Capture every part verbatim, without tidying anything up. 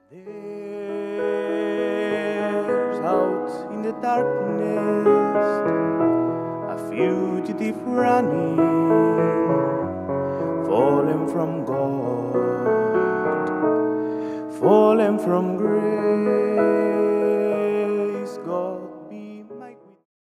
There's out in the darkness a fugitive running, fallen from God, fallen from grace. God be my witness.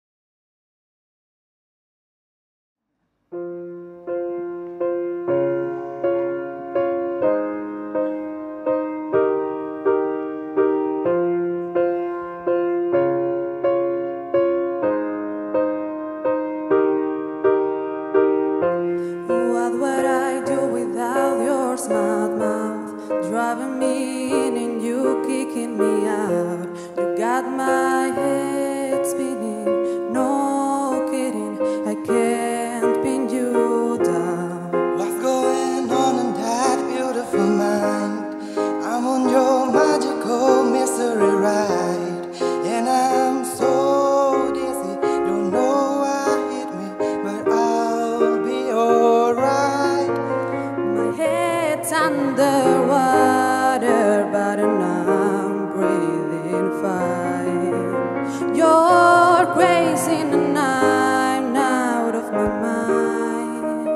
What would I do without your smart mouth, driving me in and you kicking me out? You got my head spinning, no kidding, I can't pin you down. What's going on in that beautiful mind? I'm on your magical mystery ride, and I'm so dizzy, don't know why hit me, but I'll be alright. My head's underwater, but I'm breathing fine. You're crazy and I'm out of my mind.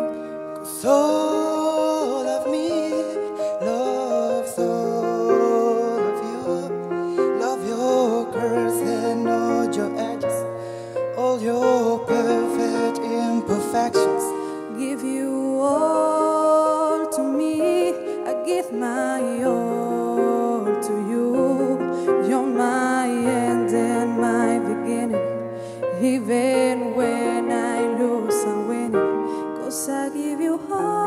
Soul of me, love soul of you, love your curves and all your edges, all your perfect imperfections. Give you all to me, I give my all to you. You're my end and my beginning, even when I lose I'm winning, 'cause I give you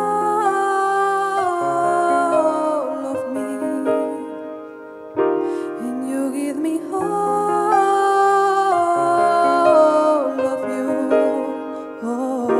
all of me, and you give me all of you. Oh.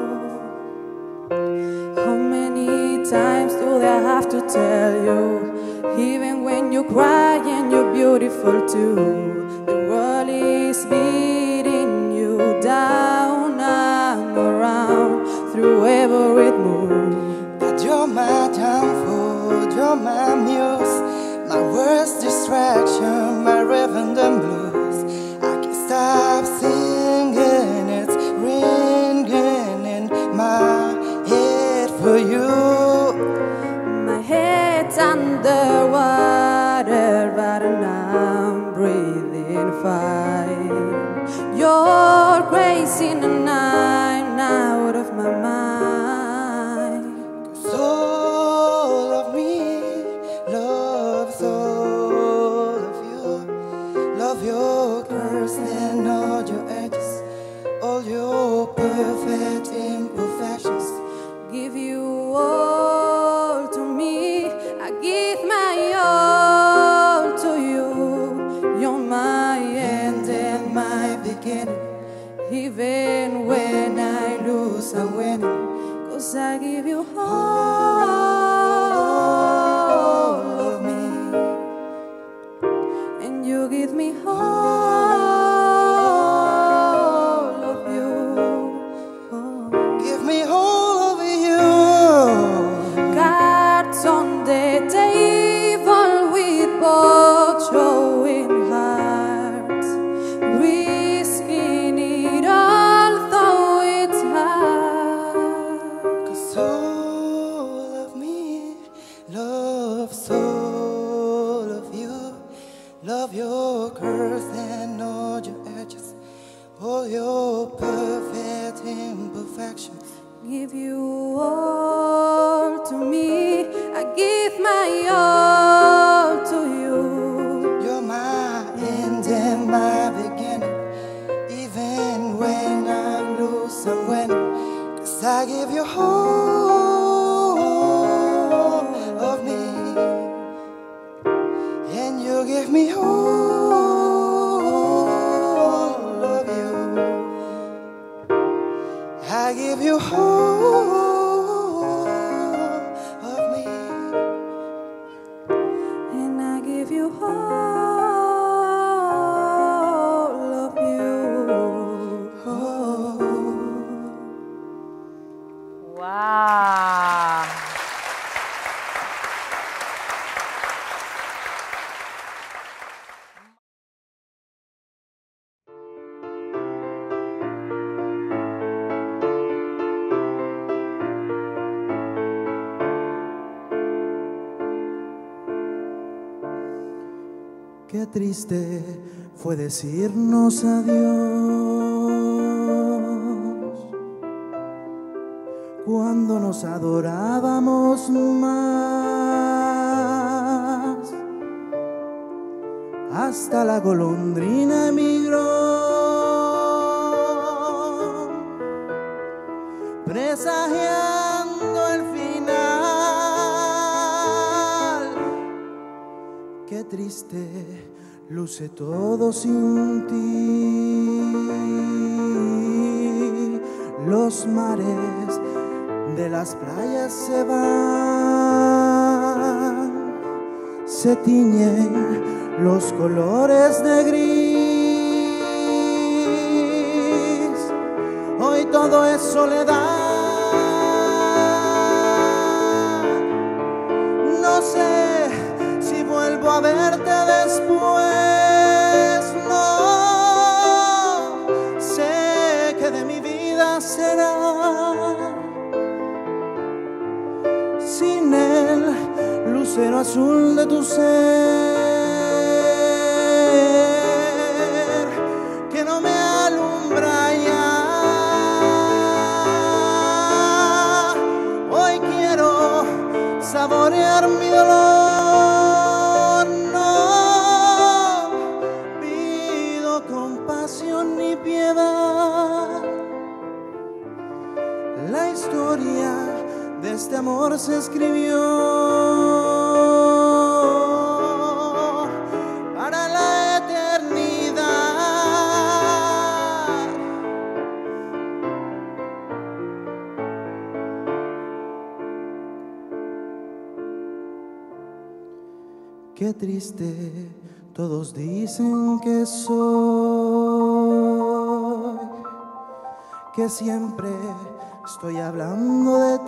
How many times do I have to tell you, even when you cry and you're beautiful too, the world is beating you down and around through every move. That you're my downfall, you're my muse, my worst distraction, my rhythm and blues. I can't stop singing, it's ringing in my head for you. My head's underwater, but I'm breathing fine. You're crazy and I'm out of my mind. Soul of me, love soul of you, love your curves and all your edges, all your perfect imperfections. Give you all to me, I give my all to you. You're my end and my beginning, even when I lose I'm winning, 'cause I give you all of me, and you give me all of you. Oh. Give me all of you. Cards on the table with both showing hearts, risking it all though it's hard. 'Cause soul of me, love soul of you, love your curves and all your edges, all your perfect imperfections. Give you all to me, I give my all to you. You're my end and my beginning, even when I lose I'm winning, 'cause I give you all of me, and you give me all of you. I give you all of me, And I give you all of you. Oh. Wow. Qué triste fue decirnos adiós cuando nos adorábamos más. Hasta la golondrina emigró, presagiando el final. Qué triste luce todo sin ti. Los mares de las playas se van, se tiñen los colores de gris. Hoy todo es soledad. No sé si vuelvo a verte después. No sé qué de mi vida será sin el lucero azul de tu ser, que no me alumbra ya. Hoy quiero saborear mi dolor. No pido compasión ni piedad. La historia de este amor se escribió para la eternidad. Qué triste, todos dicen que soy, que siempre estoy hablando de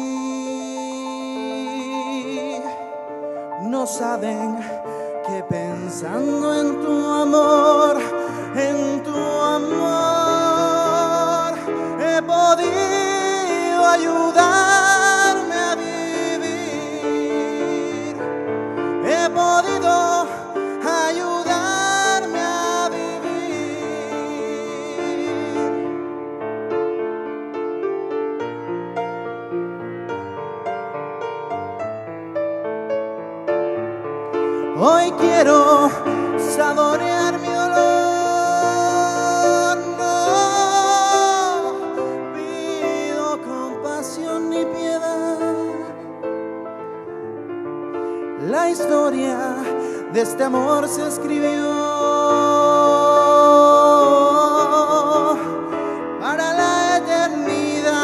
ti. No saben que pensando en tu amor, en tu amor, he podido ayudarme a vivir. He podido ayudarme a vivir. Hoy quiero saborear mi dolor. No pido compasión ni piedad. La historia de este amor se escribió para la eternidad.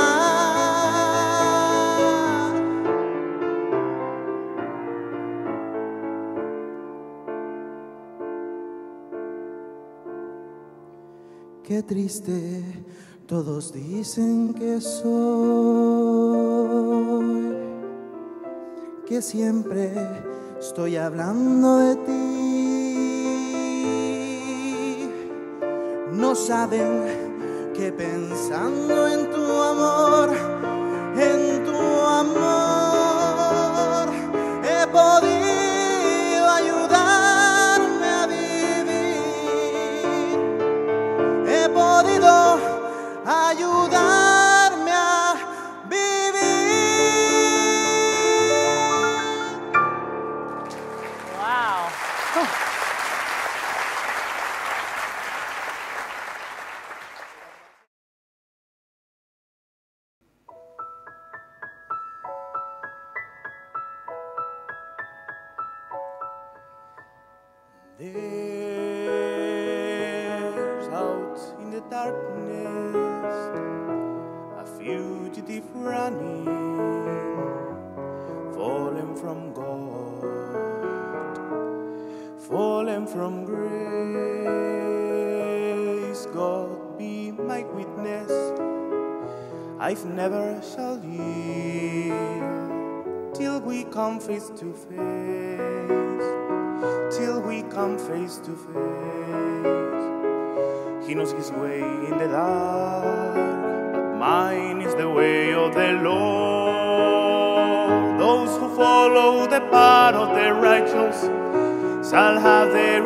Qué triste, todos dicen que soy, que siempre estoy hablando de ti. No saben que pensando en tu amor, en tu amor, he podido ayudarme a vivir. He podido ayudarme a vivir. Wow. There's out in the darkness a fugitive running, fallen from God, fallen from grace. God be my witness, I've never shall yield till we come face to face, till we come face to face. He knows his way in the dark, but mine is the way of the Lord. Those who follow the path of the righteous shall have their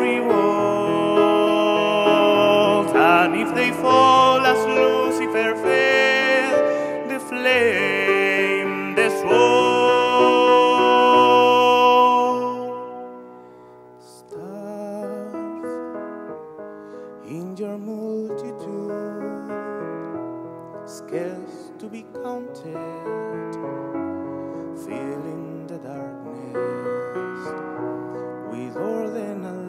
reward. And if they fall as Lucifer fell, the flame, the sword. Stars in your multitude, scarce to be counted, filling the darkness with ordinary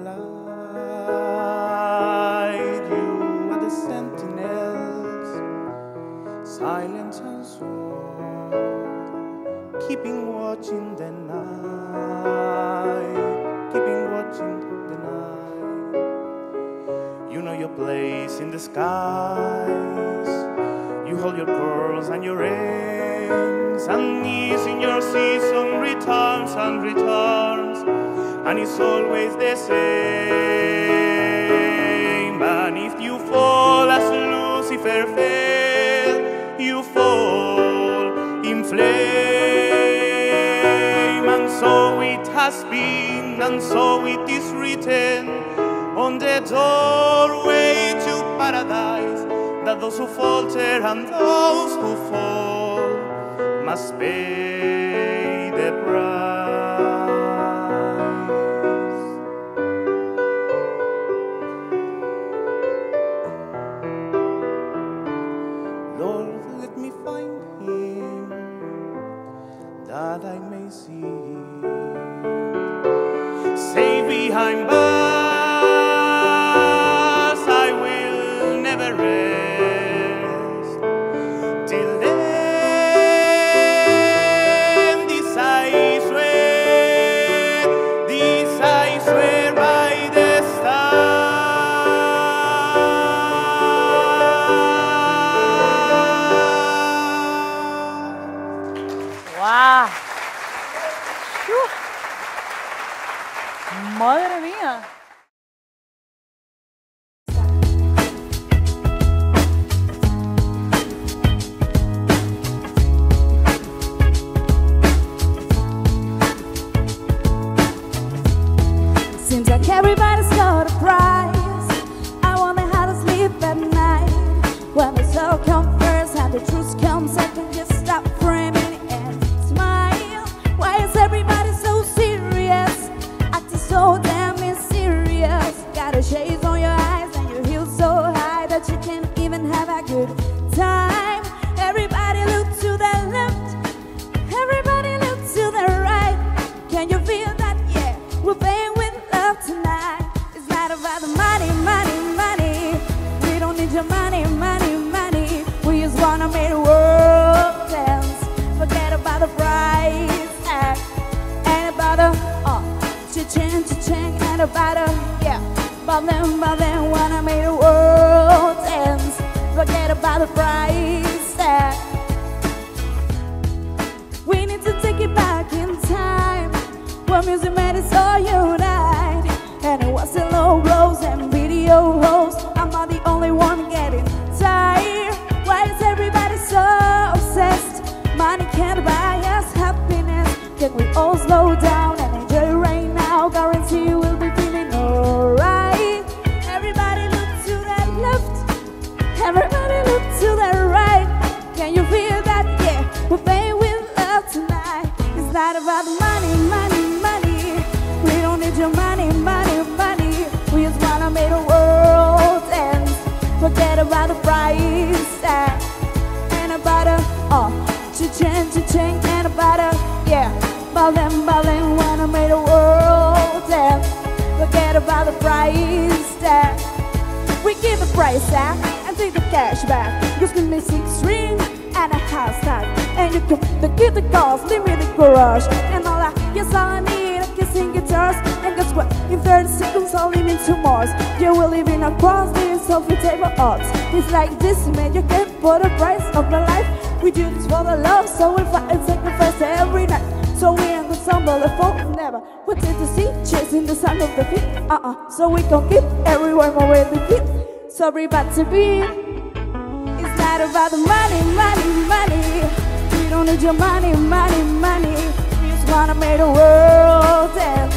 light. You are the sentinels, silent and sure, keeping watch in the night, keeping watch in the night. You know your place in the skies. You hold your curls and your ends, and ease in your season returns and returns, and it's always the same. And if you fall as Lucifer fell, you fall in flame. And so it has been, and so it is written on the doorway to paradise, that those who falter and those who fall must pay the price. Lord, let me find him, that I may see him. Say behind bars I will never rest, ¡madre mía! Seems like everybody's got a price. I wonder how to sleep at night. When the soul comes first and the truth comes second, just stop framing and smile. Why is everybody so serious? Acting so damn mysterious. Got a shades on your eyes and your heels so high that you can't even have a good time. Everybody look to the left, everybody look to the right. Can you feel that? Yeah, we're playing with love tonight. It's not about the money, money, money. We don't need your money, money, money. We just wanna make the world dance. Forget about the price tag, ain't about the uh, cha-ching, cha-ching, ain't about the yeah. But then, but then, wanna make the world dance. Forget about the price tag. We need to take it back in time, when music made us all unite. And it was in low blows and video hoes. I'm not the only one getting tired. Why is everybody so obsessed? Money can't buy us happiness. Can we all slow down and enjoy right now? Guarantee you will be feeling alright. Everybody look to the left, everybody look to the right. Can you feel that? Yeah, we're playing with love tonight. It's not about the money, money, money. We don't need your money, money, money. We just wanna make the world dance. Forget about the price tag, and about a oh, cha-ching, cha-ching, and about a yeah. Ballin', ballin', wanna make the world dance. Forget about the price tag. We give the price tag and take the cash back. Just give me six string and a hashtag, and you can the get the cars, leave me the garage, and all that. Yes, all I need are kissing guitars. And guess what? In thirty seconds, I'll leave into Mars. Yeah, we're living across these selfie table arts. It's like this, man, you can't put a price of my life. We do this for the love, so we fight and sacrifice every night. So we ain't gonna stumble and fall, never. We tend to see, chasing the sound of the feet. Uh-uh, so we gon' keep everyone away the feet. Sorry about to be. It's not about the money, money, money. don't need your money, money, money. We just wanna make the world dance.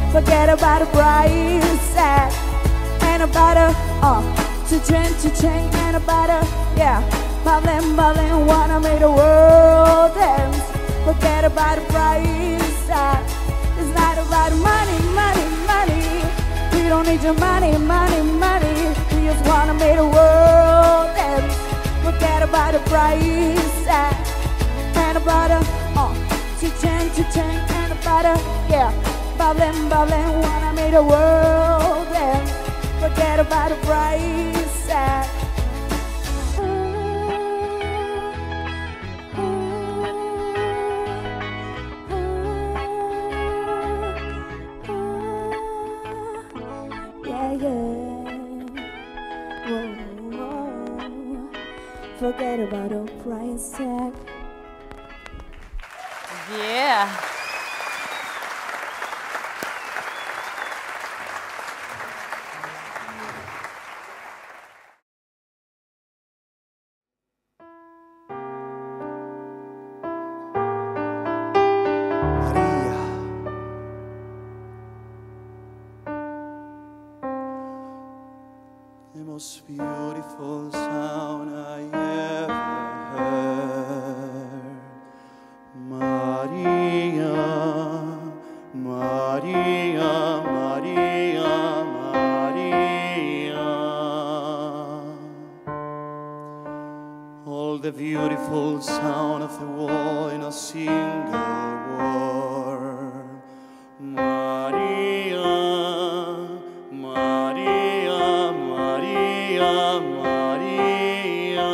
Forget about the price tag. And about a, uh, to change, to change, and about a, yeah. Ballin', ballin', wanna make the world dance. Forget about the price tag. It's not about money, money, money. We don't need your money, money, money. We just wanna make the world dance. Forget about the price tag. And about a, uh, to change, to change, and about a, yeah. Ballin', ballin', wanna make the world dance. Forget about the price tag. Yeah, yeah. Whoa, whoa. Forget about the price tag. Yeah. The most beautiful sound I ever heard. Maria, Maria, Maria, Maria. All the beautiful sound of the world in a single word. Maria, Maria, Maria, Maria,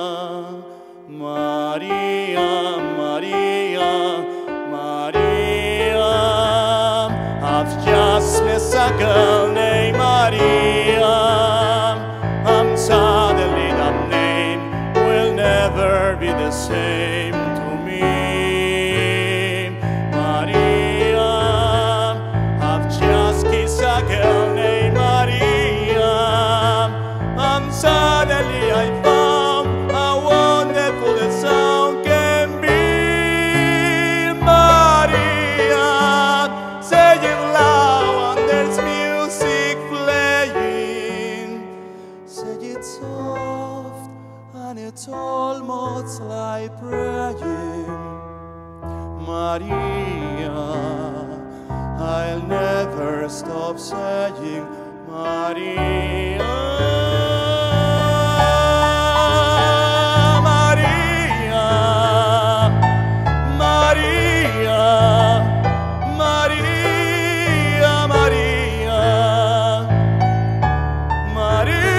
Maria, Maria, Maria. I've just met a girl named Maria, and suddenly that name will never be the same to me. Maria, I've just kissed a girl named Maria, and suddenly I found how wonderful the sound can be. Maria, say it loud and there's music playing. Say it soft and it's almost like praying. Maria, I'll never stop saying Maria. Maria, Maria, Maria, Maria, Maria,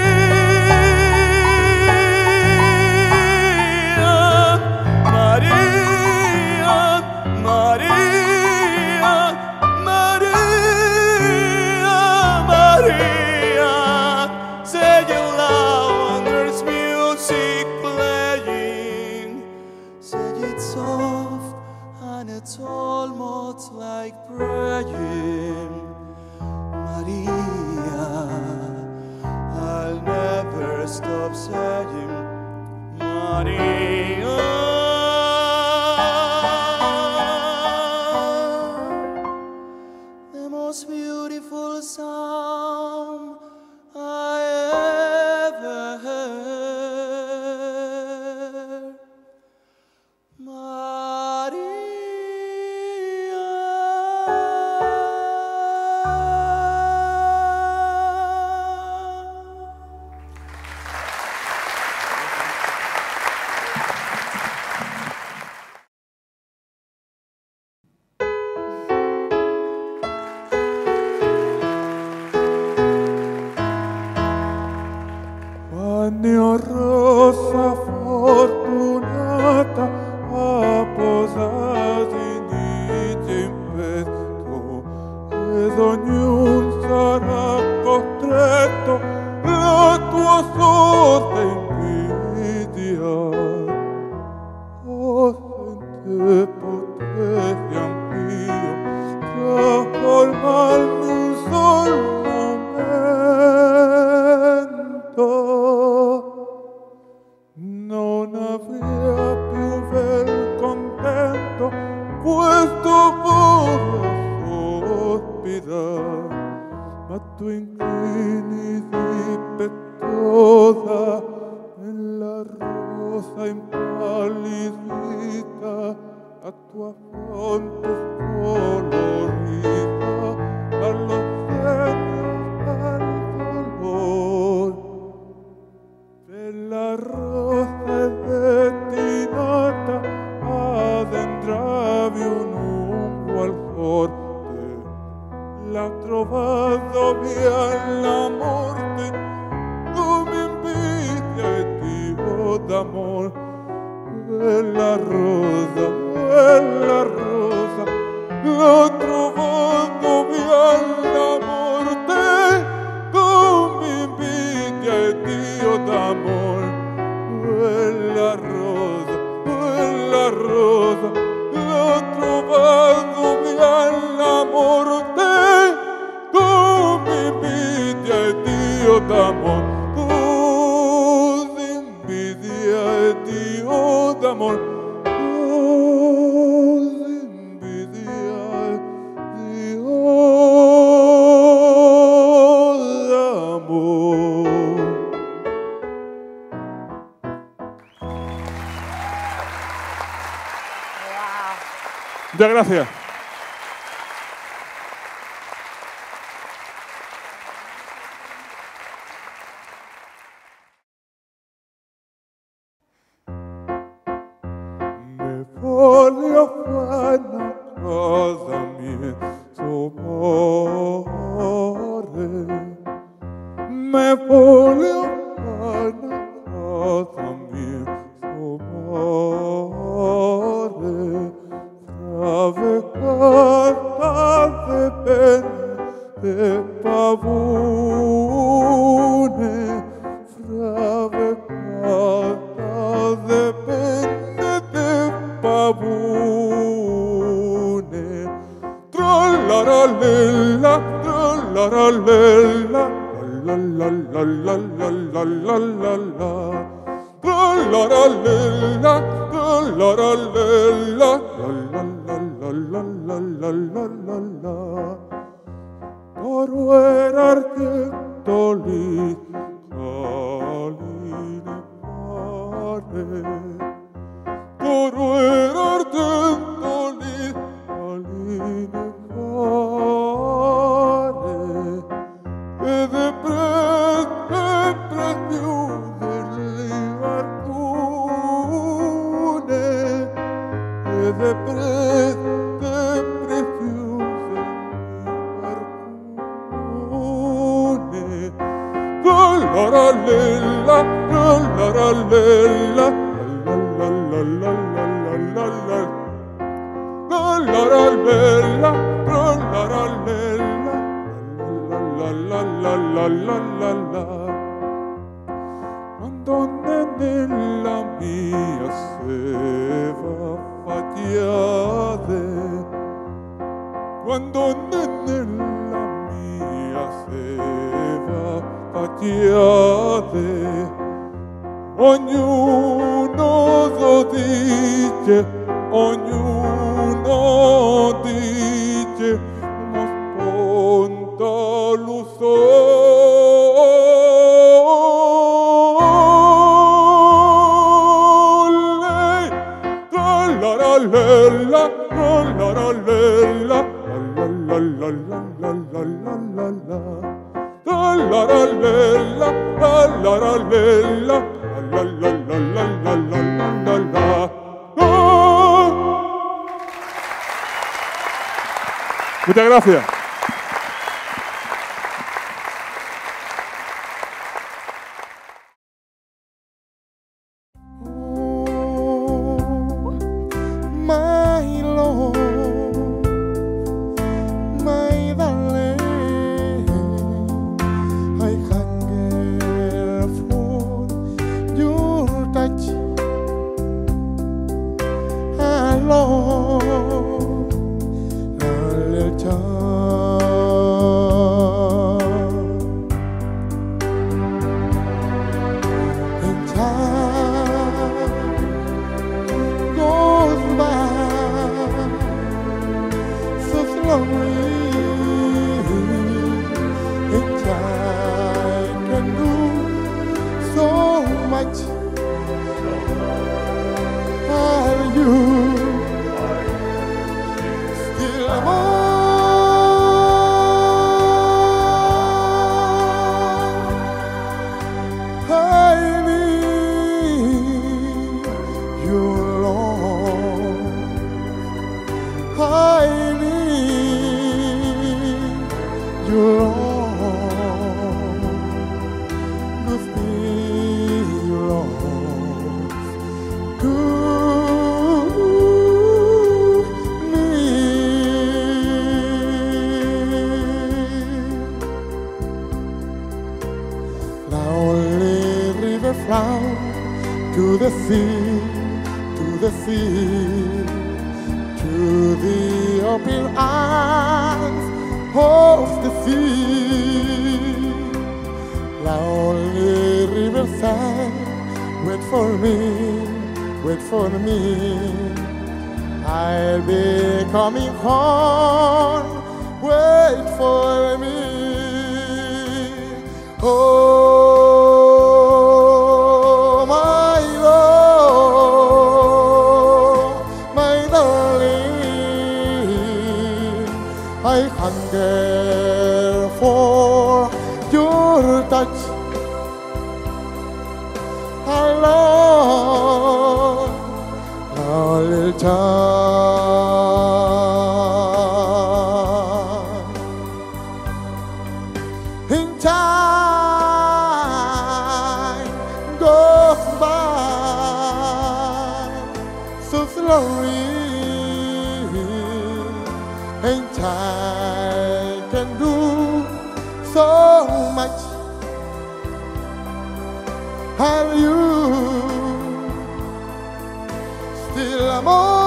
Maria, Maria, Maria, say it loud and there's music playing. Say it soft and it's almost like praying. Maria, I'll never stop saying Maria. The most beautiful sound I ever heard. Maria. Quando rosa fortunata apposati niti in petto ed ognun sarà costretto la tua sorte invidiar. Oh, se in te potessi anch'io trasformarmi un sol momento, non avrei più bel contento questo cuore palidita, a tua fronte colorita, a los sueños al dolor. Bella rosa destinata, addentravi un lungo al forte, l'ha trovato via la morte, come invidia e Dio d'amor. Bella rosa, bella rosa, l'ho trovato via la morte, come invidia e Dio d'amor. Bella rosa, bella rosa, l'ho trovato via la morte, come invidia e Dio d'amor. Amor, oh, envidia, Dio d'amor. Muchas gracias. Voglio fare una cosa mia, amore. Me voglio fare una cosa mia, amore. Trave cantate bene de pavone, trave cantate bene de pavone. Trollaralella, trollaralella, la la la la la la la la la. Trollaralella, trollaralella, la la la la la la la la la. Toro era argentoli, caline pare. Toro era argentoli, caline pare. E de prete, prefiuderli alcune. E de prete, prefiuderli alcune. Trollaralella, trollaralella, la la la la la la la. Trollaralella, trollaralella, la la la la la la la. Quando nella mia seva fatiade, quando nella mia seva fatiade, ognuno lo dice, ognuno dice, ma sponta lo sole. Trollaralella, trollaralella, la la la la la la la la la. Trollaralella, trollaralella, la la la la la la la la. Muchas gracias. My Lord, my darling, I hunger for your touch alone, a little child. And time goes by so slowly, and time can do so much Lord. I need you, Lord. Give me your love. Give me. Lonely river flow to the sea, to the sea, to the open arms of the sea. Lonely riverside, wait for me, wait for me. I'll be coming home, wait for me. Oh, my Lord, my darling, I hunger for your touch. I love a little time. In time goes by so slowly, and time can do so much. Have you still amor?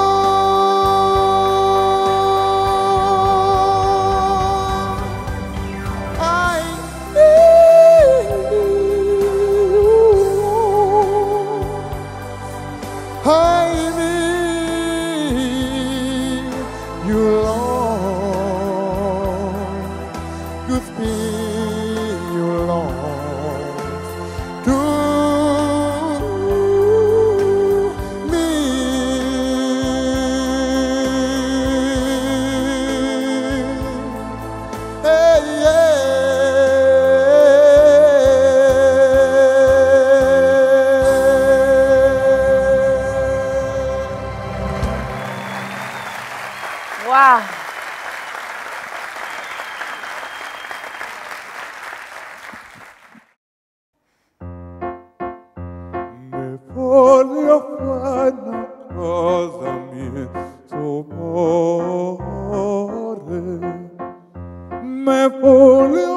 I need you. I need you, Lord. Give me your love to me. Hey, yeah. Wow. Me pone afana cosa mia amore, me pone